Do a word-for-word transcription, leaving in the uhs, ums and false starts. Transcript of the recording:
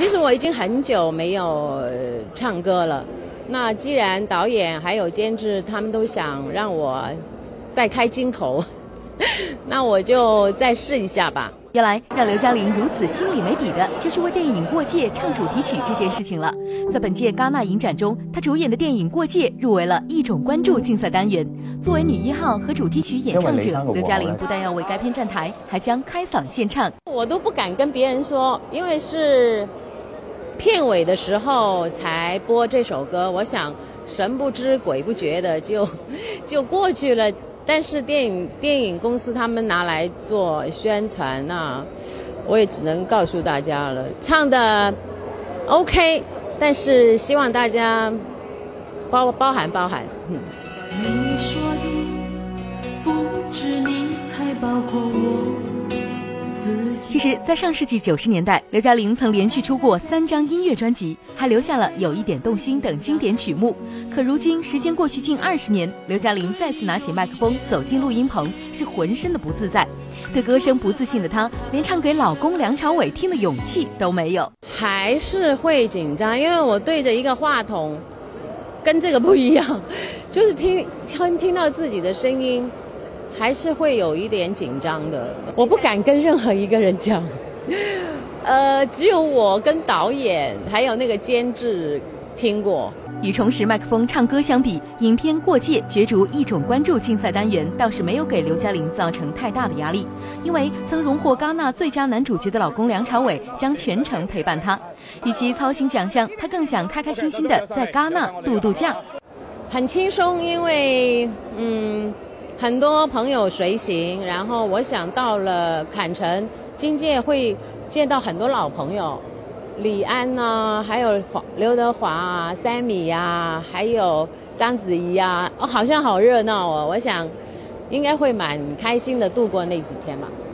其实我已经很久没有唱歌了。那既然导演还有监制他们都想让我再开金口，那我就再试一下吧。 原来让刘嘉玲如此心里没底的，就是为电影《过界》唱主题曲这件事情了。在本届戛纳影展中，她主演的电影《过界》入围了一种关注竞赛单元。作为女一号和主题曲演唱者，刘嘉玲不但要为该片站台，还将开嗓献唱。 我都不敢跟别人说，因为是片尾的时候才播这首歌，我想神不知鬼不觉的就就过去了。但是电影电影公司他们拿来做宣传，那我也只能告诉大家了，唱的 OK， 但是希望大家包包涵包涵。嗯， 你说的不止你，还包括我。 其实，在上世纪九十年代，刘嘉玲曾连续出过三张音乐专辑，还留下了《有一点动心》等经典曲目。可如今，时间过去近二十年，刘嘉玲再次拿起麦克风走进录音棚，是浑身的不自在。对歌声不自信的她，连唱给老公梁朝伟听的勇气都没有。 还是会紧张，因为我对着一个话筒，跟这个不一样，就是听听听到自己的声音。还是会有一点紧张的，我不敢跟任何一个人讲，呃，只有我跟导演还有那个监制听过。 与重拾麦克风唱歌相比，影片《过界》角逐一种关注竞赛单元倒是没有给刘嘉玲造成太大的压力，因为曾荣获戛纳最佳男主角的老公梁朝伟将全程陪伴她。与其操心奖项，她更想开开心心的在戛纳度度假， 很轻松，因为嗯。很多朋友随行，然后我想到了坎城今届会见到很多老朋友，李安啊，还有刘德华啊、三米啊，还有章子怡啊，哦，好像好热闹哦。我想应该会蛮开心的度过那几天吧。